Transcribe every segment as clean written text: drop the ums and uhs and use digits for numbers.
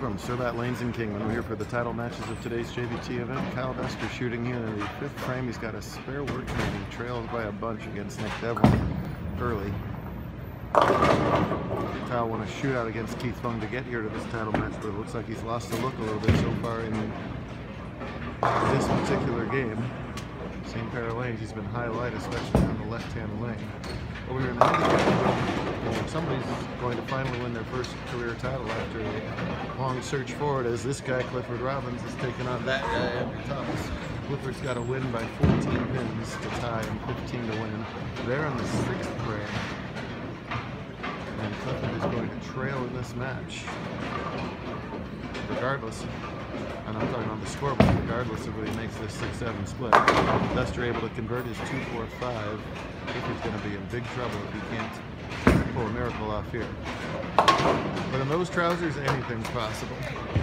from Surbat Lanes and Kingman. We're here for the title matches of today's JVT event. Kyle Dester shooting here in the 5th frame. He's got a spare working and he trails by a bunch against Nick Devlin early. Kyle won a shootout against Keith Fung to get here to this title match, but it looks like he's lost the look a little bit so far in this particular game. Same pair of lanes, he's been highlighted, especially on the left-hand lane. Over here in the handicap, somebody's going to finally win their first career title after a long search forward, as this guy, Clifford Robbins, is taking on that guy, Andrew Thomas. Clifford's got to win by 14 pins to tie and 15 to win. They're in the 6th frame. And Clifford is going to trail in this match, regardless. And I'm talking on the scoreboard, regardless of what he makes this 6-7 split. Dester able to convert his 2-4-5. Clifford's going to be in big trouble if he can't pull a miracle off here. But in those trousers, anything's possible.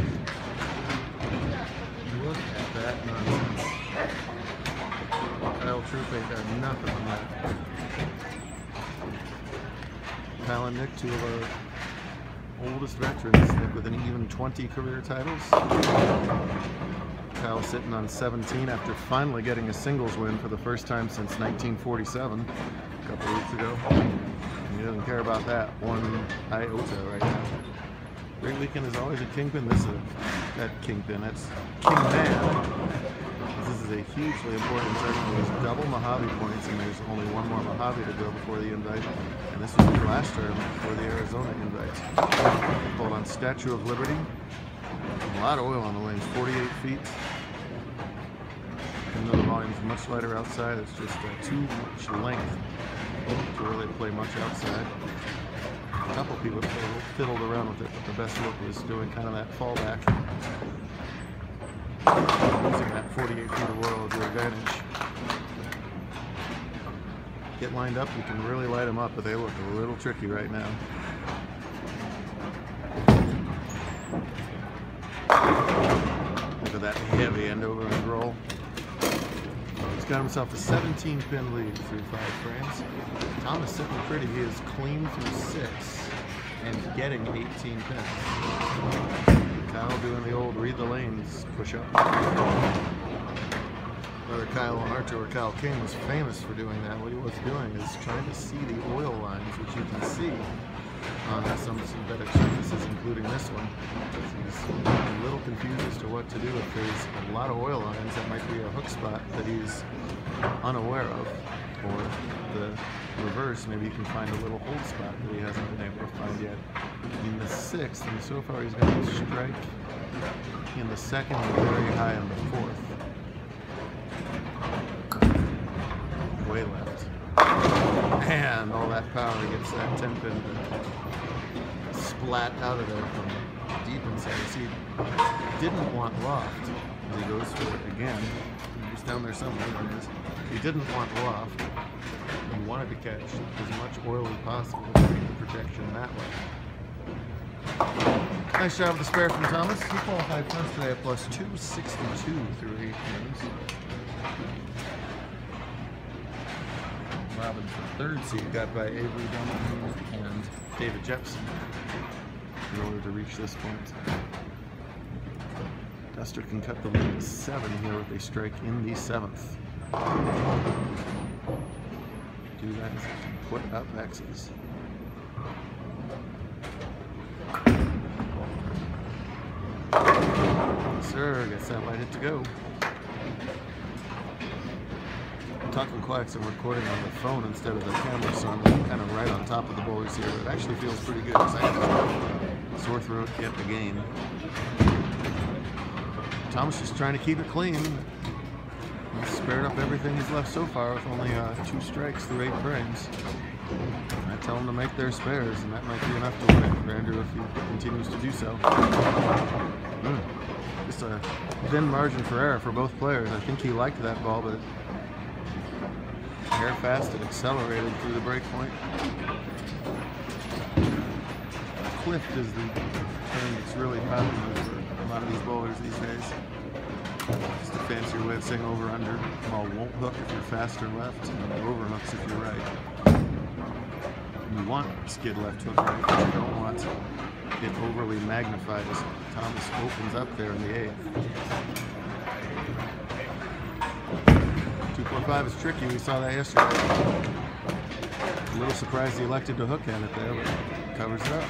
Look at that nonsense. Kyle Troup ain't got nothing on that. Kyle and Nick, two of our oldest veterans, Nick with an even 20 career titles. Kyle sitting on 17 after finally getting a singles win for the first time since 1947, a couple of weeks ago. And he doesn't care about that one iota right now. Great weekend is always at Kingpin. This is at Kingpin. That's Kingman. This is a hugely important tournament. There's double Mojave points, and there's only one more Mojave to go before the invite. And this was the last tournament before the Arizona invite. Pulled on Statue of Liberty. A lot of oil on the lanes, 48 feet. Even though the volume's much lighter outside, it's just too much length to really play much outside. A couple people fiddled around with it, but the best look was doing kind of that fallback. Using that 48 feet of oil as your advantage. Get lined up, you can really light them up, but they look a little tricky right now. Look at that heavy end over and roll. He's got himself a 17-pin lead through 5 frames. Thomas sitting pretty. He is clean through 6 and getting 18 pins. Kyle doing the old read the lanes push-up. Brother Kyle on our tour, Kyle King, was famous for doing that. What he was doing is trying to see the oil lines, which you can see on some synthetic surfaces, including this one. He's a little confused as to what to do if there's a lot of oil lines. That might be a hook spot that he's unaware of. Or the reverse, maybe you can find a little hold spot that he hasn't been able to find yet. In the 6th, and so far he's got a strike in the 2nd and very high in the 4th. Way left. And all that power gets that 10-pin splat out of there from deep inside. See, didn't want loft, as he goes for it again. He's down there somewhere. He didn't want loft. He wanted to catch as much oil as possible to create the projection that way. Nice job with the spare from Thomas. He qualified first today at plus 262 through 8 pins. Robbins, the 3rd seed, got by Avery Dunn and David Jepson in order to reach this point. Dester can cut the lead to 7 here with a strike in the 7th. Do that and put up X's. Sir gets that lighted to go. I'm talking quiet, so I'm recording on the phone instead of the camera, so I'm kind of right on top of the bowlers here. But it actually feels pretty good because I have a sore throat yet again. Thomas just trying to keep it clean. He's spared up everything he's left so far with only 2 strikes through 8 frames. I tell him to make their spares, and that might be enough to win it for Andrew if he continues to do so. Just a thin margin for error for both players. I think he liked that ball, but hair fast and accelerated through the break point. Clift is the thing that's really popular for a lot of these bowlers these days. Just a fancier way of saying over-under. Ball won't hook if you're faster left, and overhooks if you're right. You want skid left hook right, but you don't want it overly magnified as Thomas opens up there in the 8th. 2.45 is tricky. We saw that yesterday. A little surprised he elected to hook hand it there, but covers it up.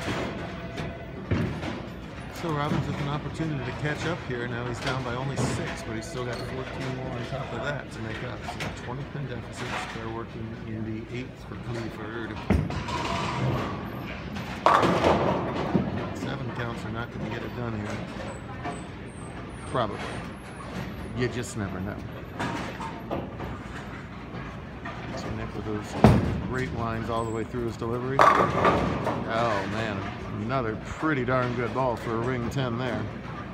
So Robbins with an opportunity to catch up here. Now he's down by only 6, but he's still got 14 more on top of that to make up. So 20 pin deficits. They're working in the 8th for Clifford. 7 counts are not going to get it done here. Probably. You just never know. So Nick with those great lines all the way through his delivery. Oh man, another pretty darn good ball for a ring 10 there.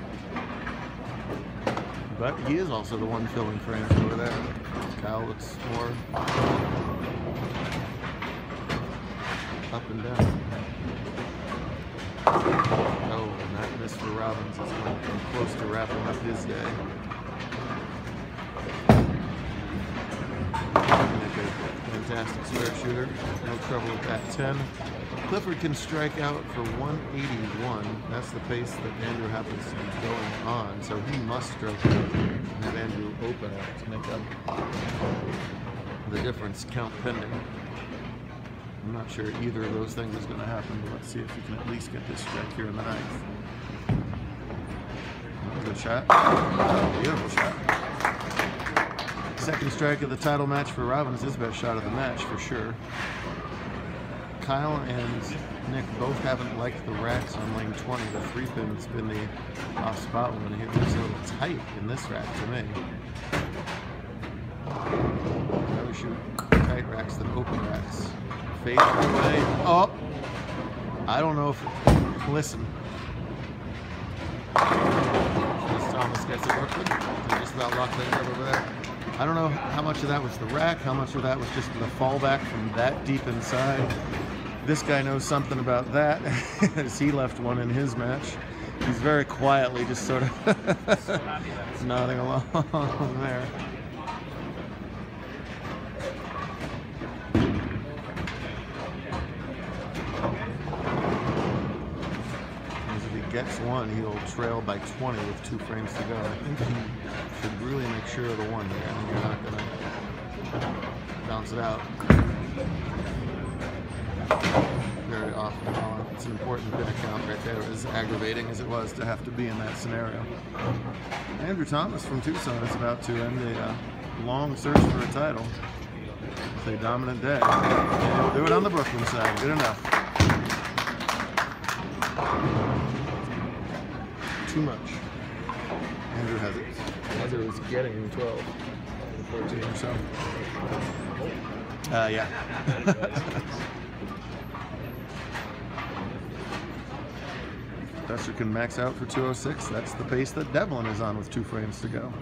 But he is also the one filling frames over there. Kyle looks more up and down. Oh, and that miss for Robbins is going close to wrapping up his day. Fantastic square shooter, no trouble with that 10. Clifford can strike out for 181. That's the pace that Andrew happens to be going on, so he must stroke out and have Andrew open it to make up the difference, count pending. I'm not sure either of those things is going to happen, but let's see if we can at least get this strike here in the 9th. Good shot. Beautiful shot. Second strike of the title match for Robbins, his best shot of the match for sure. Kyle and Nick both haven't liked the racks on lane 20. The 3-pin's been the off-spot one here. It looks a little tight in this rack to me. I always shoot tight racks than open racks. Fade away. Oh! I don't know if... Listen. Thomas gets it working. Just about locked things up over there. I don't know how much of that was the rack, how much of that was just the fallback from that deep inside. This guy knows something about that, as he left one in his match. He's very quietly just sort of nodding along there. Gets one, he'll trail by 20 with 2 frames to go. I think he should really make sure of the one there. I mean, you're not going to bounce it out very often. It's an important pin account right there, as aggravating as it was to have to be in that scenario. Andrew Thomas from Tucson is about to end a long search for a title. It's a dominant day. And he'll do it on the Brooklyn side. Good enough. Too much. Andrew has it. Andrew was getting 12, 14 or so. Yeah. Fester can max out for 206. That's the pace that Devlin is on with 2 frames to go.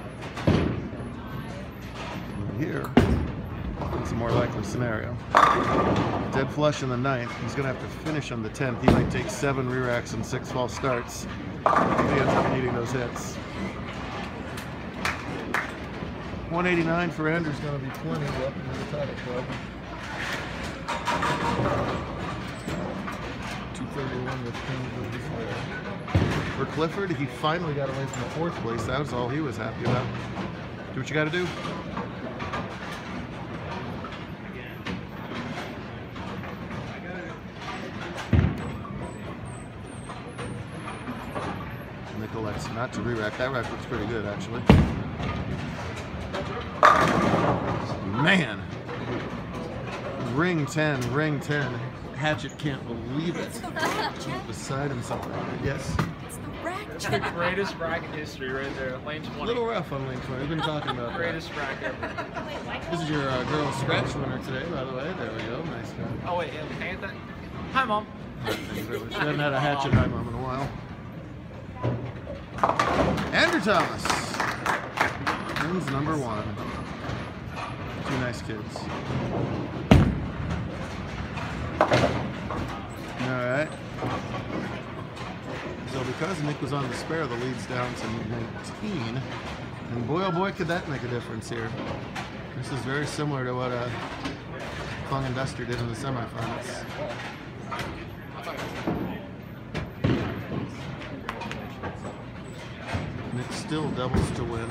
And here, it's a more likely scenario. Dead flush in the 9th. He's going to have to finish on the 10th. He might take 7 re-racks and 6 false starts. He ends up needing those hits. 189 for Andrew's going to be 20. Welcome to the title club. 231 with pins. For Clifford, he finally got away from the 4th place. That was all he was happy about. Do what you got to do. Nicolette's not to re-rack. That rack looks pretty good, actually. Man! Ring 10, ring 10. Hatchet can't believe it. It's the rack, Chad. Beside himself. Yes? It's the rack, It's the Chad. greatest rack in history right there. Lane 20. A little rough on lane 20. We've been talking about that. Greatest rack ever. This is your girl scratch winner today, by the way. There we go. Nice guy. Oh, wait, yeah, can I get that? Hi, Mom. Thank you very much. We haven't had a hatchet high mom in a while. Andrew Thomas. Wins number 1. 2 nice kids. Alright. So because Nick was on the spare, the lead's down to 19. And boy, oh boy, could that make a difference here. This is very similar to what Fung and Duster did in the semifinals. Nick still doubles to win.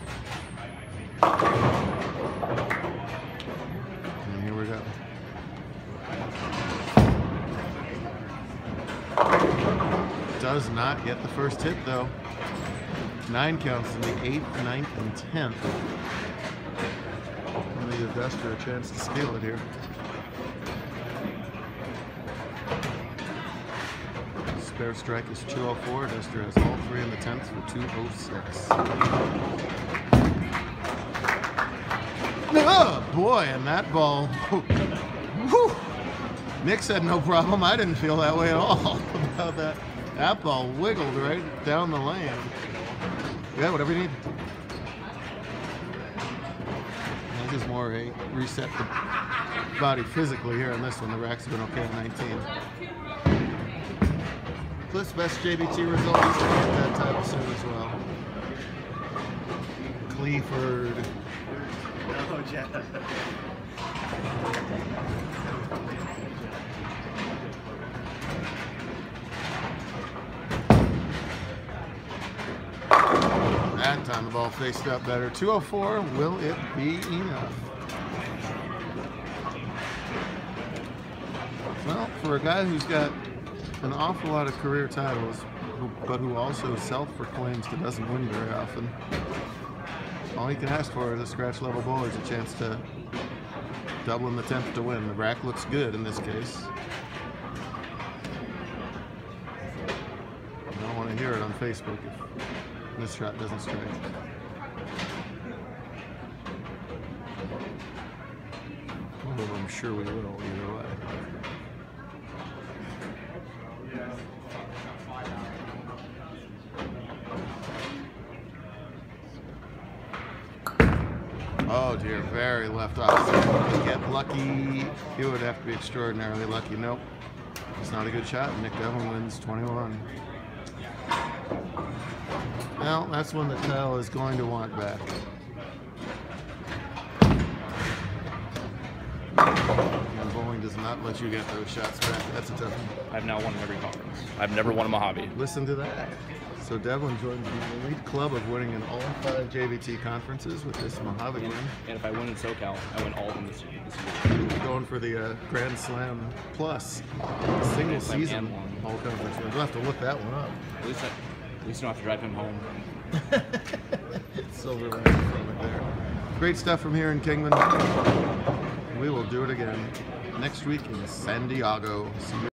And here we go. Does not get the first hit though. 9 counts in the 8th, 9th, and 10th. I'm going to give Duster a chance to steal it here. Spare strike is 204. Duster has all 3 in the 10th for 206. Oh boy, and that ball. Whew. Nick said no problem. I didn't feel that way at all about that. That ball wiggled right down the lane. Yeah, whatever you need. This is more a reset the body physically here on this one. The racks have been okay at 19. Cliff's best JBT result is to get that title soon as well. Cleaford. Oh, yeah. That time the ball faced up better. 204, will it be enough? Well, for a guy who's got an awful lot of career titles, but who also self-proclaims that doesn't win very often, all he can ask for is a scratch level bowler's a chance to double in the 10th to win. The rack looks good in this case. I don't want to hear it on Facebook if this shot doesn't strike. Although I'm sure we will either way. Oh dear, very left off. To get lucky, he would have to be extraordinarily lucky. Nope, it's not a good shot. Nick Devlin wins 21. Well, that's one that Kyle is going to want back. And bowling does not let you get those shots back. That's a tough one. I've now won every conference. I've never won a Mojave. Listen to that. So Devlin joins the elite club of winning in all 5 JBT conferences with this Mojave win. And if I win in SoCal, I win all of them this year. Going for the Grand Slam plus single season all conference win. We'll have to look that one up. At least you don't have to drive him home. Silver lining from it there. Great stuff from here in Kingman. We will do it again next week in San Diego. See you.